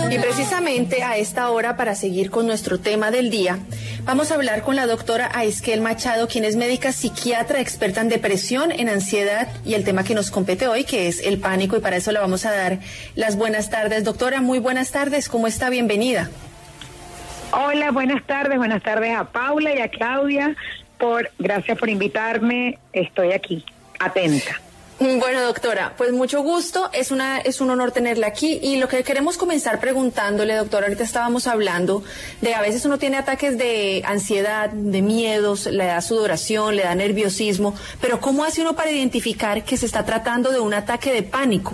Y precisamente a esta hora, para seguir con nuestro tema del día, vamos a hablar con la doctora Aisquel Machado, quien es médica psiquiatra experta en depresión, en ansiedad y el tema que nos compete hoy, que es el pánico, y para eso le vamos a dar las buenas tardes. Doctora, muy buenas tardes, ¿cómo está? Bienvenida. Hola, buenas tardes a Paula y a Claudia, gracias por invitarme, estoy aquí, atenta. Bueno, doctora, pues mucho gusto, es un honor tenerla aquí, y lo que queremos comenzar preguntándole, doctora, ahorita estábamos hablando de a veces uno tiene ataques de ansiedad, de miedos, le da sudoración, le da nerviosismo, pero ¿cómo hace uno para identificar que se está tratando de un ataque de pánico?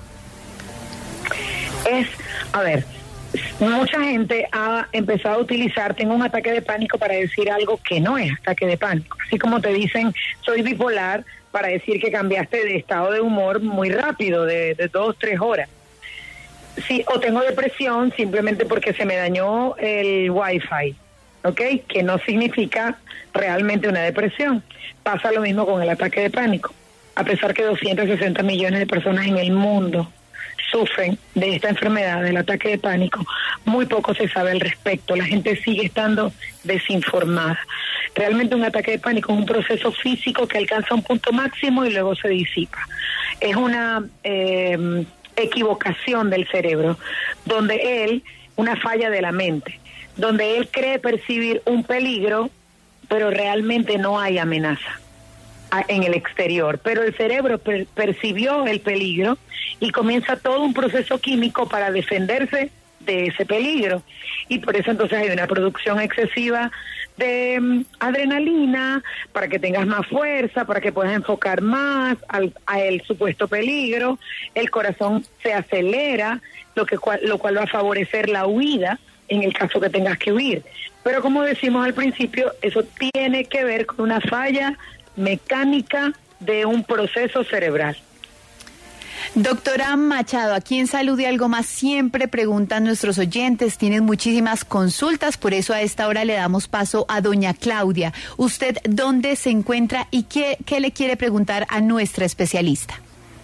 Mucha gente ha empezado a utilizar, tengo un ataque de pánico, para decir algo que no es ataque de pánico. Así como te dicen, soy bipolar, para decir que cambiaste de estado de humor muy rápido, de 2-3 horas. Sí, o tengo depresión simplemente porque se me dañó el Wi-Fi, ¿ok? Que no significa realmente una depresión. Pasa lo mismo con el ataque de pánico. A pesar que 260 millones de personas en el mundo sufren de esta enfermedad, del ataque de pánico, muy poco se sabe al respecto. La gente sigue estando desinformada. Realmente un ataque de pánico es un proceso físico que alcanza un punto máximo y luego se disipa. Es una equivocación del cerebro, una falla de la mente, donde él cree percibir un peligro, pero realmente no hay amenaza en el exterior, pero el cerebro percibió el peligro y comienza todo un proceso químico para defenderse de ese peligro, y por eso entonces hay una producción excesiva de adrenalina, para que tengas más fuerza, para que puedas enfocar más a el supuesto peligro. El corazón se acelera, lo cual va a favorecer la huida en el caso que tengas que huir. Pero como decimos al principio, eso tiene que ver con una falla mecánica de un proceso cerebral. Doctora Machado, aquí en Salud y Algo Más siempre preguntan nuestros oyentes, tienen muchísimas consultas, por eso a esta hora le damos paso a doña Claudia. ¿Usted dónde se encuentra y qué le quiere preguntar a nuestra especialista?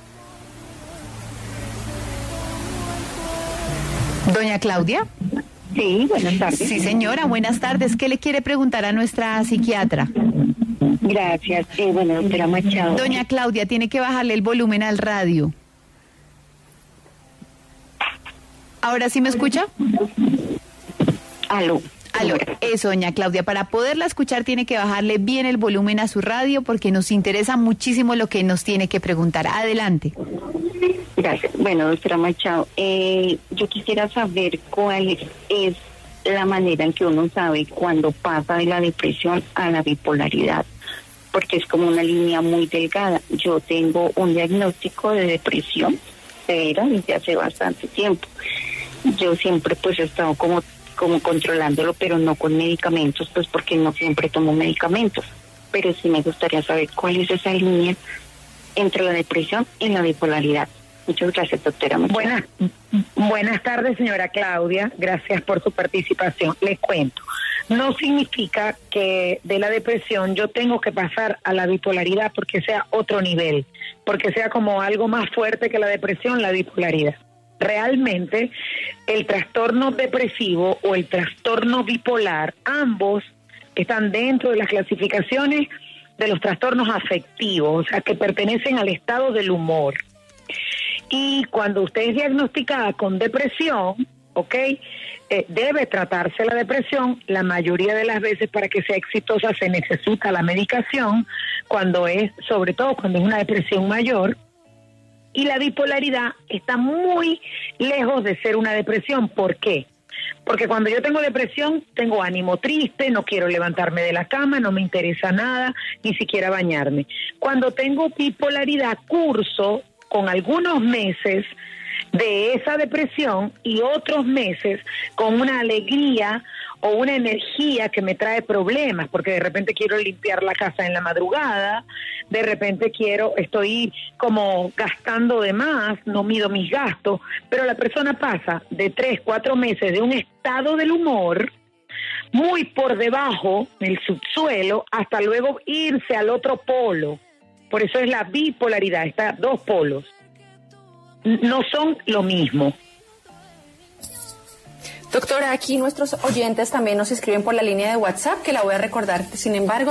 Doña Claudia. Sí, buenas tardes. Sí, señora, buenas tardes. ¿Qué le quiere preguntar a nuestra psiquiatra? Gracias. Bueno, doctora Machado. Doña Claudia, tiene que bajarle el volumen al radio. ¿Ahora sí me escucha? Aló. Eso, doña Claudia, para poderla escuchar tiene que bajarle bien el volumen a su radio porque nos interesa muchísimo lo que nos tiene que preguntar. Adelante. Gracias. Bueno, doctora Machado, yo quisiera saber cuál es la manera en que uno sabe cuando pasa de la depresión a la bipolaridad, porque es como una línea muy delgada. Yo tengo un diagnóstico de depresión severa desde hace bastante tiempo. Yo siempre pues he estado como controlándolo, pero no con medicamentos, pues porque no siempre tomo medicamentos. Pero sí me gustaría saber cuál es esa línea entre la depresión y la bipolaridad. Muchas gracias, doctora Machado. Buenas tardes, señora Claudia. Gracias por su participación. Les cuento. No significa que de la depresión yo tengo que pasar a la bipolaridad porque sea otro nivel, porque sea como algo más fuerte que la depresión, la bipolaridad. Realmente, el trastorno depresivo o el trastorno bipolar, ambos están dentro de las clasificaciones de los trastornos afectivos, o sea, que pertenecen al estado del humor. Y cuando usted es diagnosticada con depresión, ¿ok? Debe tratarse la depresión. La mayoría de las veces, para que sea exitosa, se necesita la medicación, sobre todo cuando es una depresión mayor. Y la bipolaridad está muy lejos de ser una depresión. ¿Por qué? Porque cuando yo tengo depresión, tengo ánimo triste, no quiero levantarme de la cama, no me interesa nada, ni siquiera bañarme. Cuando tengo bipolaridad, curso con algunos meses de esa depresión y otros meses con una alegría o una energía que me trae problemas, porque de repente quiero limpiar la casa en la madrugada, de repente estoy como gastando de más, no mido mis gastos, pero la persona pasa de 3-4 meses de un estado del humor muy por debajo, del subsuelo, hasta luego irse al otro polo. Por eso es la bipolaridad, está dos polos. No son lo mismo. Doctora, aquí nuestros oyentes también nos escriben por la línea de WhatsApp, que la voy a recordar, sin embargo,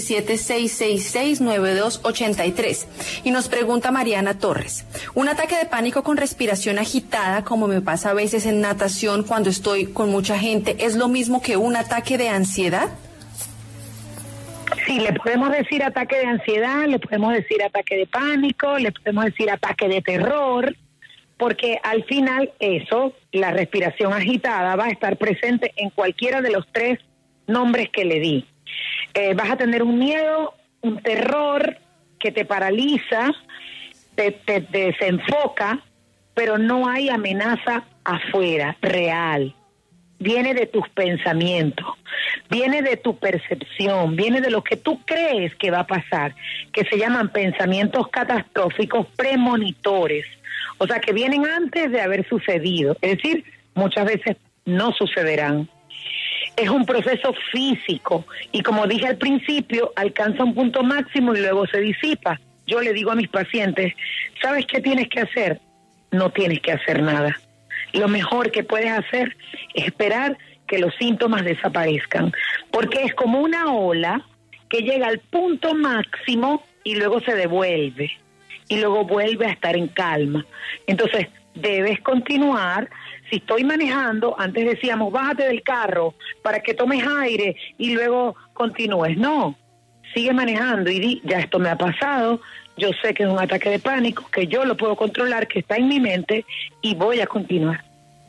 317-666-9283. Y nos pregunta Mariana Torres, ¿un ataque de pánico con respiración agitada, como me pasa a veces en natación cuando estoy con mucha gente, es lo mismo que un ataque de ansiedad? Sí, le podemos decir ataque de ansiedad, le podemos decir ataque de pánico, le podemos decir ataque de terror, porque al final eso, la respiración agitada, va a estar presente en cualquiera de los tres nombres que le di. Vas a tener un miedo, un terror que te paraliza, te desenfoca, pero no hay amenaza afuera, real. Viene de tus pensamientos, viene de tu percepción, viene de lo que tú crees que va a pasar, que se llaman pensamientos catastróficos premonitores, o sea, que vienen antes de haber sucedido, es decir, muchas veces no sucederán. Es un proceso físico y, como dije al principio, alcanza un punto máximo y luego se disipa. Yo le digo a mis pacientes, ¿sabes qué tienes que hacer? No tienes que hacer nada. Lo mejor que puedes hacer es esperar que los síntomas desaparezcan, porque es como una ola que llega al punto máximo y luego se devuelve, y luego vuelve a estar en calma. Entonces, debes continuar. Si estoy manejando, antes decíamos, bájate del carro para que tomes aire y luego continúes. No, sigue manejando y di, ya esto me ha pasado, yo sé que es un ataque de pánico, que yo lo puedo controlar, que está en mi mente y voy a continuar.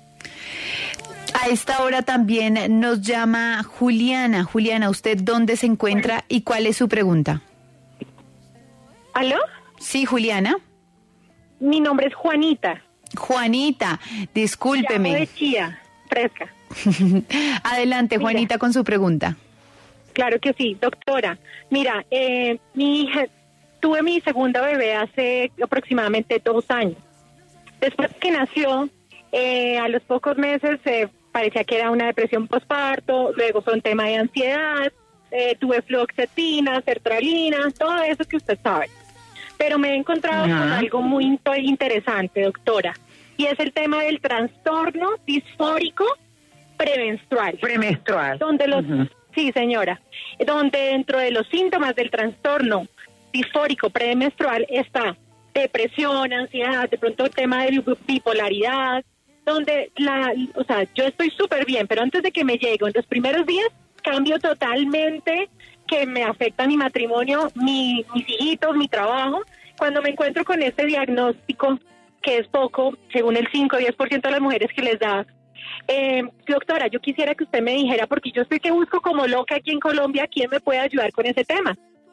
A esta hora también nos llama Juliana. Juliana, ¿usted dónde se encuentra y cuál es su pregunta? ¿Aló? Sí, Juliana. Mi nombre es Juanita. Juanita, discúlpeme. Llamo de Chía, fresca. Adelante, Mira. Juanita, con su pregunta. Claro que sí, doctora. Mira, mi hija, tuve mi segunda bebé hace aproximadamente 2 años. Después que nació, a los pocos meses parecía que era una depresión postparto, luego fue un tema de ansiedad, tuve fluoxetina, sertralina, todo eso que usted sabe. Pero me he encontrado con algo muy interesante, doctora, y es el tema del trastorno disfórico premenstrual. Premenstrual. Donde los, sí, señora, donde dentro de los síntomas del trastorno disfórico premenstrual está depresión, ansiedad, de pronto el tema de bipolaridad, donde o sea, yo estoy súper bien, pero antes de que me llegue, en los primeros días, cambio totalmente, que me afecta mi matrimonio, mis hijitos, mi trabajo. Cuando me encuentro con este diagnóstico, que es poco, según el 5 o 10% de las mujeres que les da, doctora, yo quisiera que usted me dijera, porque yo estoy que busco como loca aquí en Colombia, ¿quién me puede ayudar con ese tema?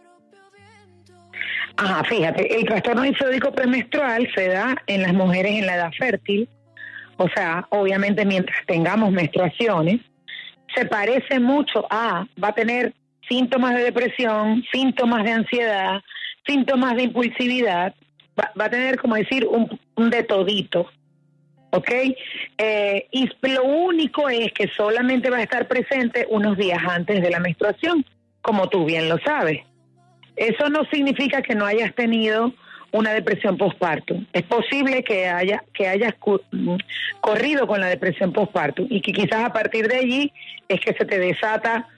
Ajá, fíjate, el trastorno disfórico premenstrual se da en las mujeres en la edad fértil, o sea, obviamente mientras tengamos menstruaciones, se parece mucho va a tener síntomas de depresión, síntomas de ansiedad, síntomas de impulsividad, va a tener, como decir, un de todito, ¿ok? Y lo único es que solamente va a estar presente unos días antes de la menstruación, como tú bien lo sabes. Eso no significa que no hayas tenido una depresión postparto. Es posible que hayas corrido con la depresión postparto y que quizás a partir de allí es que se te desata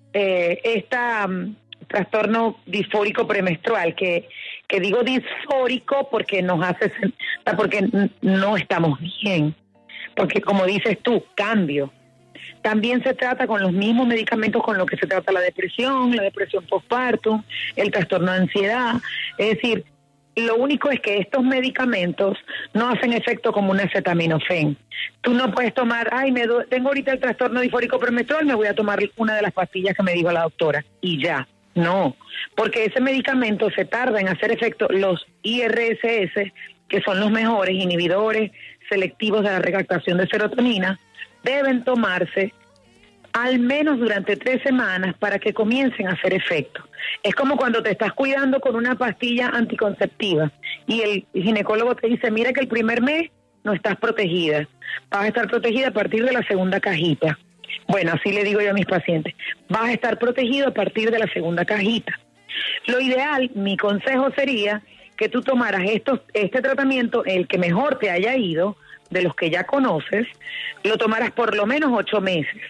trastorno disfórico premenstrual, que digo disfórico porque porque no estamos bien, porque como dices tú, cambio. También se trata con los mismos medicamentos con los que se trata la depresión postparto, el trastorno de ansiedad. Es decir, lo único es que estos medicamentos no hacen efecto como un acetaminofén. Tú no puedes tomar, tengo ahorita el trastorno disfórico premenstrual, me voy a tomar una de las pastillas que me dijo la doctora y ya. No, porque ese medicamento se tarda en hacer efecto. Los IRSS, que son los mejores inhibidores selectivos de la recaptación de serotonina, deben tomarse al menos durante 3 semanas para que comiencen a hacer efecto. Es como cuando te estás cuidando con una pastilla anticonceptiva y el ginecólogo te dice, mira que el primer mes no estás protegida, vas a estar protegida a partir de la segunda cajita. Bueno, así le digo yo a mis pacientes, vas a estar protegido a partir de la segunda cajita. Lo ideal, mi consejo sería que tú tomaras este tratamiento, el que mejor te haya ido, de los que ya conoces, lo tomaras por lo menos 8 meses.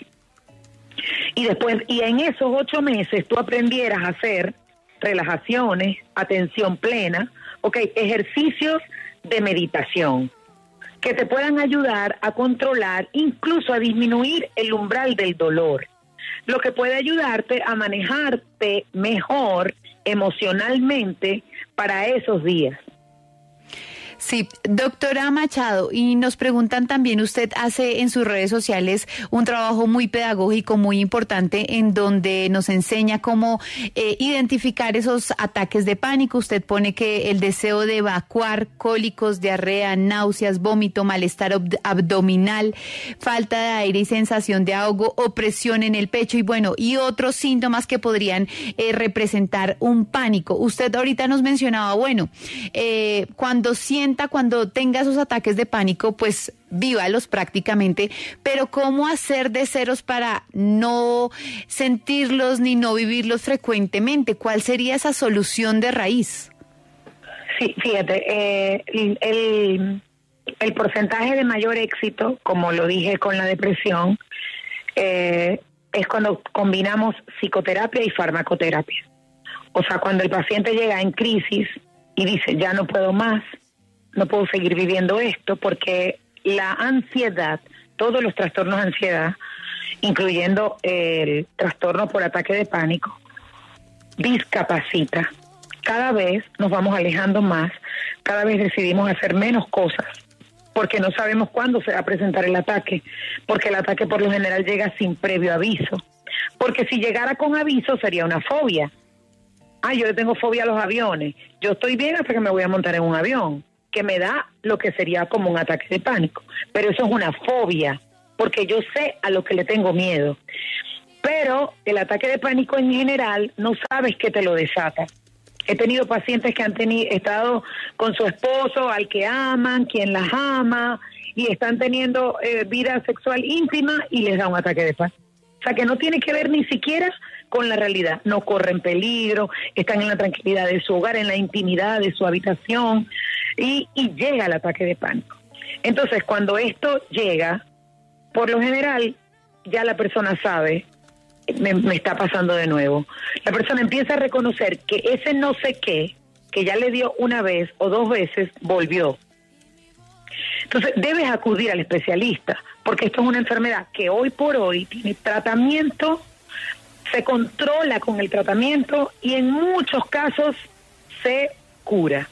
Y en esos 8 meses tú aprendieras a hacer relajaciones, atención plena, ejercicios de meditación que te puedan ayudar a controlar, incluso a disminuir el umbral del dolor, lo que puede ayudarte a manejarte mejor emocionalmente para esos días. Sí, doctora Machado, y nos preguntan también, usted hace en sus redes sociales un trabajo muy pedagógico, muy importante, en donde nos enseña cómo identificar esos ataques de pánico. Usted pone que el deseo de evacuar, cólicos, diarrea, náuseas, vómito, malestar abdominal, falta de aire y sensación de ahogo, opresión en el pecho y otros síntomas que podrían representar un pánico. Usted ahorita nos mencionaba, cuando tenga esos ataques de pánico, pues vívalos prácticamente, pero ¿cómo hacer de ceros para no sentirlos ni no vivirlos frecuentemente? ¿Cuál sería esa solución de raíz? Sí, fíjate, el porcentaje de mayor éxito, como lo dije con la depresión, es cuando combinamos psicoterapia y farmacoterapia. O sea, cuando el paciente llega en crisis y dice, ya no puedo más, no puedo seguir viviendo esto, porque la ansiedad, todos los trastornos de ansiedad, incluyendo el trastorno por ataque de pánico, discapacita. Cada vez nos vamos alejando más, cada vez decidimos hacer menos cosas, porque no sabemos cuándo se va a presentar el ataque, porque el ataque por lo general llega sin previo aviso, porque si llegara con aviso sería una fobia. Yo le tengo fobia a los aviones, yo estoy bien hasta que me voy a montar en un avión, que me da lo que sería como un ataque de pánico, pero eso es una fobia, porque yo sé a lo que le tengo miedo. Pero el ataque de pánico en general no sabes qué te lo desata. He tenido pacientes que han estado con su esposo, al que aman, quien las ama, y están teniendo vida sexual íntima y les da un ataque de pánico. O sea, que no tiene que ver ni siquiera con la realidad. No corren peligro, están en la tranquilidad de su hogar, en la intimidad de su habitación, y llega el ataque de pánico. Entonces, cuando esto llega, por lo general, ya la persona sabe, me está pasando de nuevo. La persona empieza a reconocer que ese no sé qué, que ya le dio una vez o 2 veces, volvió. Entonces, debes acudir al especialista, porque esto es una enfermedad que hoy por hoy tiene tratamiento, se controla con el tratamiento y en muchos casos se cura.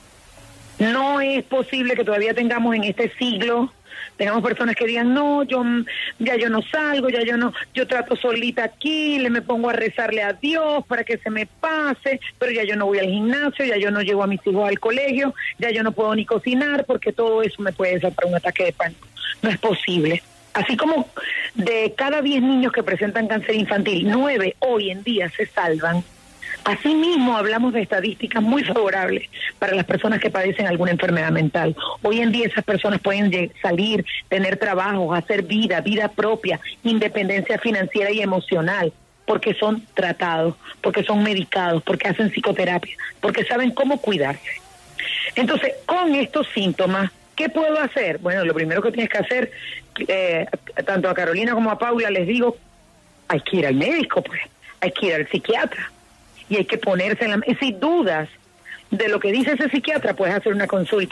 No es posible que todavía tengamos en este siglo, tengamos personas que digan, no, yo no salgo, yo trato solita aquí, me pongo a rezarle a Dios para que se me pase, pero ya yo no voy al gimnasio, ya yo no llevo a mis hijos al colegio, ya yo no puedo ni cocinar porque todo eso me puede desatar un ataque de pánico. No es posible. Así como de cada 10 niños que presentan cáncer infantil, 9 hoy en día se salvan. Asimismo, hablamos de estadísticas muy favorables para las personas que padecen alguna enfermedad mental. Hoy en día esas personas pueden salir, tener trabajos, hacer vida propia, independencia financiera y emocional, porque son tratados, porque son medicados, porque hacen psicoterapia, porque saben cómo cuidarse. Entonces, con estos síntomas, ¿qué puedo hacer? Bueno, lo primero que tienes que hacer, tanto a Carolina como a Paula les digo, hay que ir al médico, pues, hay que ir al psiquiatra. Y hay que ponerse en si dudas de lo que dice ese psiquiatra, puedes hacer una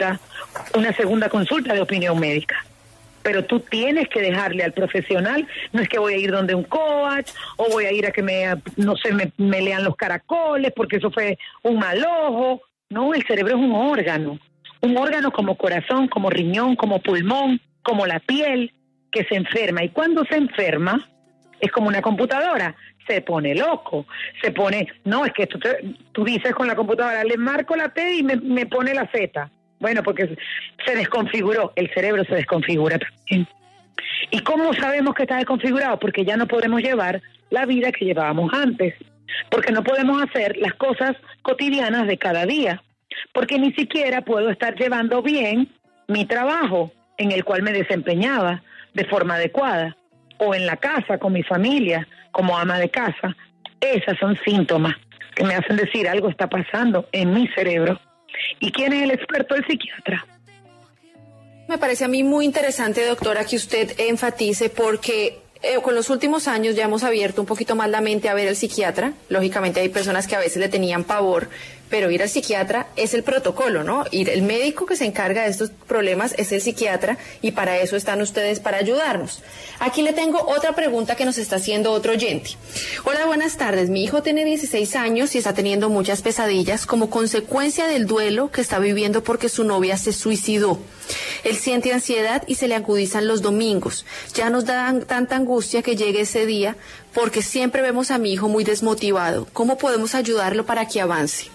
segunda consulta de opinión médica. Pero tú tienes que dejarle al profesional, no es que voy a ir donde un coach, o voy a ir a que me lean los caracoles, porque eso fue un mal ojo. No, el cerebro es un órgano como corazón, como riñón, como pulmón, como la piel, que se enferma. Y cuando se enferma, es como una computadora, se pone loco, no, es que tú dices con la computadora, le marco la T y me pone la Z. Bueno, porque se desconfiguró, el cerebro se desconfigura también. ¿Y cómo sabemos que está desconfigurado? Porque ya no podemos llevar la vida que llevábamos antes, porque no podemos hacer las cosas cotidianas de cada día, porque ni siquiera puedo estar llevando bien mi trabajo en el cual me desempeñaba de forma adecuada, o en la casa con mi familia, como ama de casa. Esos son síntomas que me hacen decir algo está pasando en mi cerebro. ¿Y quién es el experto? El psiquiatra. Me parece a mí muy interesante, doctora, que usted enfatice porque con los últimos años ya hemos abierto un poquito más la mente a ver al psiquiatra. Lógicamente hay personas que a veces le tenían pavor, pero ir al psiquiatra es el protocolo, ¿no? Ir, el médico que se encarga de estos problemas es el psiquiatra y para eso están ustedes, para ayudarnos. Aquí le tengo otra pregunta que nos está haciendo otro oyente. Hola, buenas tardes. Mi hijo tiene 16 años y está teniendo muchas pesadillas como consecuencia del duelo que está viviendo porque su novia se suicidó. Él siente ansiedad y se le agudizan los domingos. Ya nos da tanta angustia que llegue ese día porque siempre vemos a mi hijo muy desmotivado. ¿Cómo podemos ayudarlo para que avance?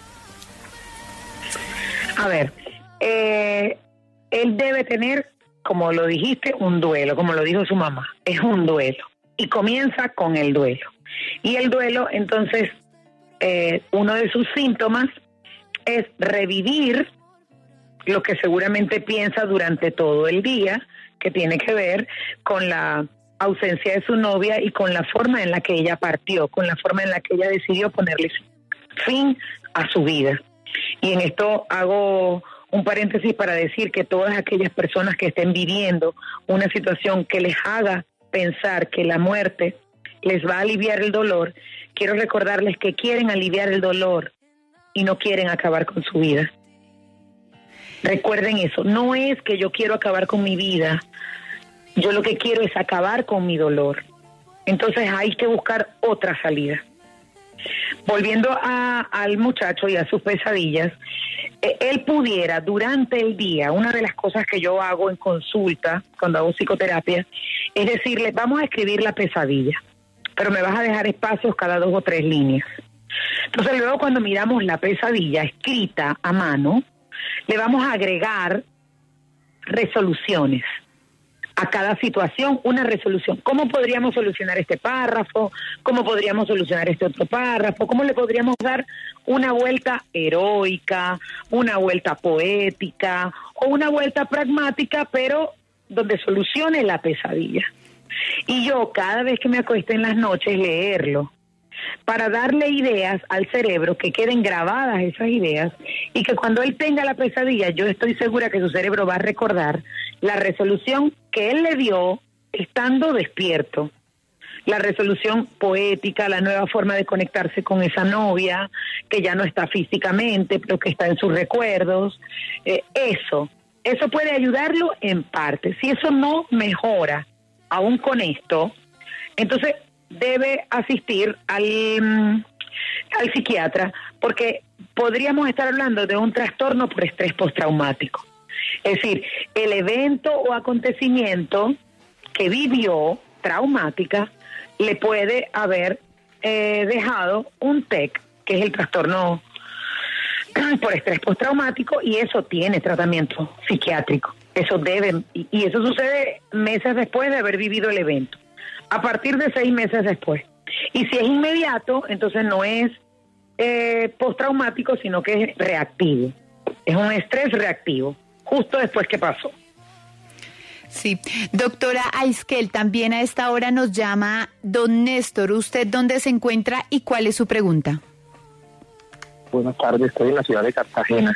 A ver, él debe tener, como lo dijiste, un duelo, como lo dijo su mamá, es un duelo. Y comienza con el duelo. Y el duelo, entonces, uno de sus síntomas es revivir lo que seguramente piensa durante todo el día, que tiene que ver con la ausencia de su novia y con la forma en la que ella partió, con la forma en la que ella decidió ponerle fin a su vida. Y en esto hago un paréntesis para decir que todas aquellas personas que estén viviendo una situación que les haga pensar que la muerte les va a aliviar el dolor, quiero recordarles que quieren aliviar el dolor y no quieren acabar con su vida. Recuerden eso, no es que yo quiero acabar con mi vida, yo lo que quiero es acabar con mi dolor. Entonces hay que buscar otra salida. Volviendo al muchacho y a sus pesadillas, él pudiera durante el día, una de las cosas que yo hago en consulta, cuando hago psicoterapia, es decirle, vamos a escribir la pesadilla, pero me vas a dejar espacios cada 2 o 3 líneas. Entonces luego cuando miramos la pesadilla escrita a mano, le vamos a agregar resoluciones. A cada situación, una resolución. ¿Cómo podríamos solucionar este párrafo? ¿Cómo podríamos solucionar este otro párrafo? ¿Cómo le podríamos dar una vuelta heroica, una vuelta poética o una vuelta pragmática, pero donde solucione la pesadilla? Y yo, cada vez que me acueste en las noches, leerlo, para darle ideas al cerebro, que queden grabadas esas ideas, y que cuando él tenga la pesadilla, yo estoy segura que su cerebro va a recordar la resolución que él le dio estando despierto. La resolución poética, la nueva forma de conectarse con esa novia, que ya no está físicamente, pero que está en sus recuerdos. Eso puede ayudarlo en parte. Si eso no mejora, aún con esto, entonces debe asistir al psiquiatra, porque podríamos estar hablando de un trastorno por estrés postraumático. Es decir, el evento o acontecimiento que vivió traumática le puede haber dejado un TEC, que es el trastorno por estrés postraumático, y eso tiene tratamiento psiquiátrico. Eso debe, y eso sucede meses después de haber vivido el evento, a partir de 6 meses después. Y si es inmediato, entonces no es postraumático, sino que es reactivo. Es un estrés reactivo, justo después que pasó. Sí. Doctora Aiskel, también a esta hora nos llama don Néstor. ¿Usted dónde se encuentra y cuál es su pregunta? Buenas tardes, estoy en la ciudad de Cartagena.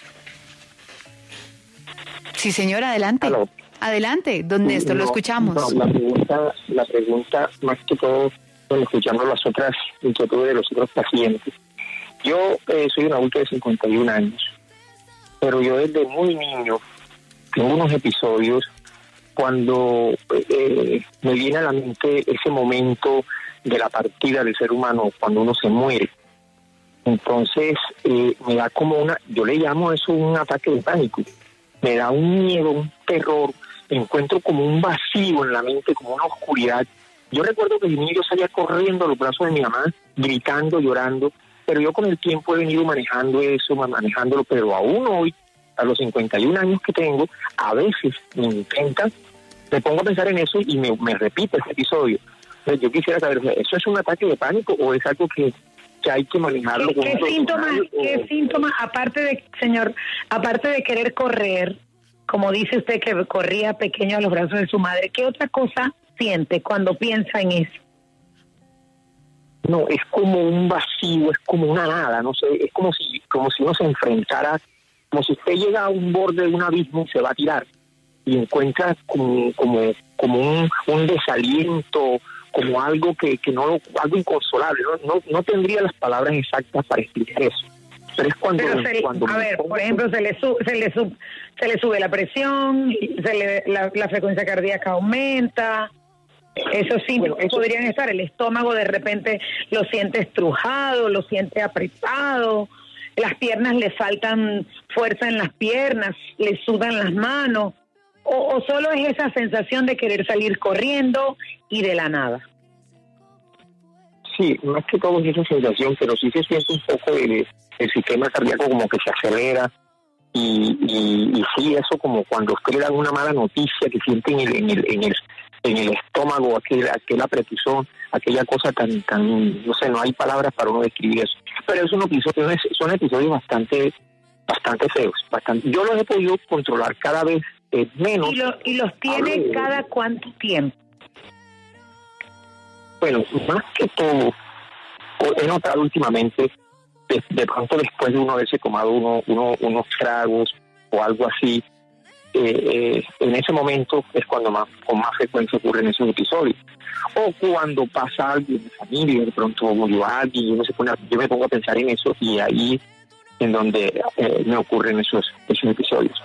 Sí, señor, adelante. ¿Aló? Adelante, don Néstor, lo escuchamos. No, la pregunta, más que todo, bueno, escuchando las otras inquietudes de los otros pacientes. Yo soy un adulto de 51 años, pero yo desde muy niño tengo unos episodios cuando me viene a la mente ese momento de la partida del ser humano, cuando uno se muere. Entonces me da como yo le llamo eso un ataque de pánico. Me da un miedo, un terror, encuentro como un vacío en la mente, como una oscuridad. Yo recuerdo que de niño yo salía corriendo a los brazos de mi mamá, gritando, llorando, pero yo con el tiempo he venido manejándolo, pero aún hoy, a los 51 años que tengo, a veces me pongo a pensar en eso y me repite ese episodio. Entonces yo quisiera saber, ¿eso es un ataque de pánico o es algo que hay que manejarlo? ¿Qué síntomas, aparte de querer correr, como dice usted que corría pequeño a los brazos de su madre, qué otra cosa siente cuando piensa en eso? No, es como un vacío, es como una nada, no sé, es como si uno se enfrentara, como si usted llega a un borde de un abismo y se va a tirar. y encuentra como un desaliento, como algo que no, algo inconsolable. No tendría las palabras exactas para explicar eso. Pero es cuando por ejemplo, se le sube la presión, la frecuencia cardíaca aumenta. Esos síntomas podrían estar. El estómago de repente lo siente estrujado, lo siente apretado, las piernas le faltan fuerza en las piernas, le sudan las manos, o solo es esa sensación de querer salir corriendo y de la nada. Sí, más que todo es esa sensación, pero sí se siente un poco el sistema cardíaco como que se acelera y sí, eso como cuando usted le dan una mala noticia que siente en el estómago aquel apretuzón, aquella cosa tan, no sé, no hay palabras para uno describir eso. Pero son episodios bastante feos, yo los he podido controlar cada vez menos. ¿Y los tiene cada cuánto tiempo? Bueno, más que todo, he notado últimamente, de pronto después de uno haberse tomado unos tragos o algo así, en ese momento es cuando con más frecuencia ocurren esos episodios. O cuando pasa algo en mi familia, de pronto murió alguien, yo me pongo a pensar en eso y ahí en donde me ocurren esos episodios.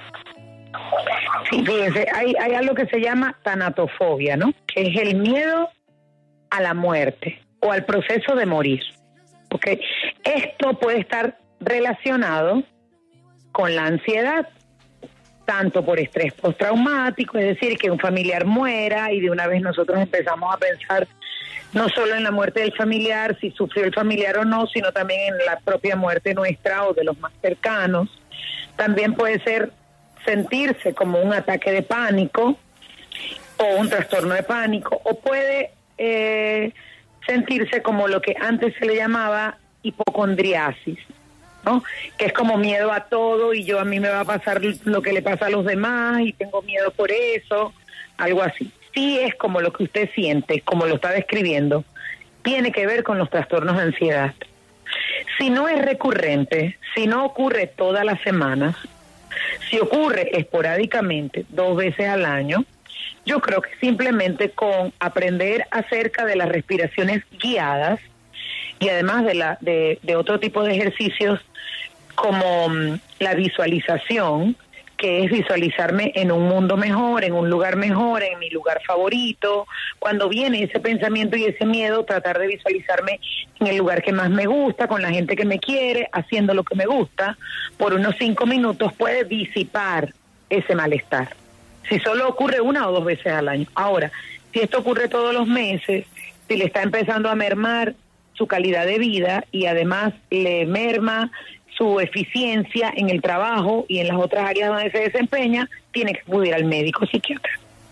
Sí, fíjense, hay algo que se llama tanatofobia, ¿no? Que es el miedo a la muerte o al proceso de morir. ¿Okay? Esto puede estar relacionado con la ansiedad, tanto por estrés postraumático, es decir, que un familiar muera y de una vez nosotros empezamos a pensar no solo en la muerte del familiar, si sufrió el familiar o no, sino también en la propia muerte nuestra o de los más cercanos. También puede ser sentirse como un ataque de pánico o un trastorno de pánico, o puede sentirse como lo que antes se le llamaba hipocondriasis, ¿no? Que es como miedo a todo y a mí me va a pasar lo que le pasa a los demás y tengo miedo por eso, algo así. Sí, es como lo que usted siente, como lo está describiendo, tiene que ver con los trastornos de ansiedad. Si no es recurrente, si no ocurre todas las semanas, si ocurre esporádicamente 2 veces al año, yo creo que simplemente con aprender acerca de las respiraciones guiadas y además de otro tipo de ejercicios como la visualización, que es visualizarme en un mundo mejor, en un lugar mejor, en mi lugar favorito. Cuando viene ese pensamiento y ese miedo, tratar de visualizarme en el lugar que más me gusta, con la gente que me quiere, haciendo lo que me gusta, por unos 5 minutos puede disipar ese malestar. Si solo ocurre 1 o 2 veces al año. Ahora, si esto ocurre todos los meses, si le está empezando a mermar su calidad de vida y además le merma su eficiencia en el trabajo y en las otras áreas donde se desempeña, tiene que acudir al médico psiquiatra.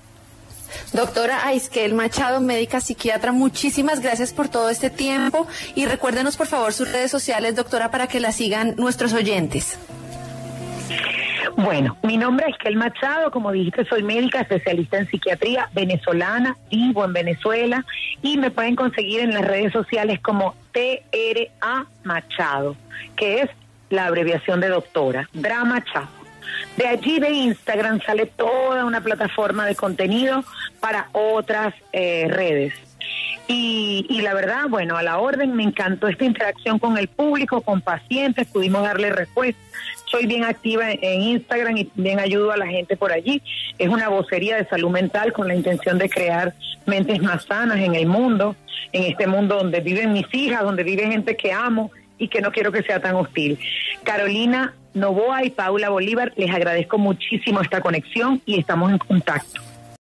Doctora Aisquel Machado, médica psiquiatra, muchísimas gracias por todo este tiempo y recuérdenos por favor sus redes sociales, doctora, para que la sigan nuestros oyentes. Bueno, mi nombre es Aisquel Machado, como dijiste, soy médica especialista en psiquiatría venezolana, vivo en Venezuela y me pueden conseguir en las redes sociales como TRA Machado, que es la abreviación de doctora, Dra Machado. De allí de Instagram sale toda una plataforma de contenido para otras redes. Y la verdad, bueno, a la orden, me encantó esta interacción con el público, con pacientes, pudimos darle respuesta. Soy bien activa en Instagram y también ayudo a la gente por allí. Es una vocería de salud mental con la intención de crear mentes más sanas en el mundo, en este mundo donde viven mis hijas, donde vive gente que amo y que no quiero que sea tan hostil. Carolina Novoa y Paula Bolívar, les agradezco muchísimo esta conexión y estamos en contacto.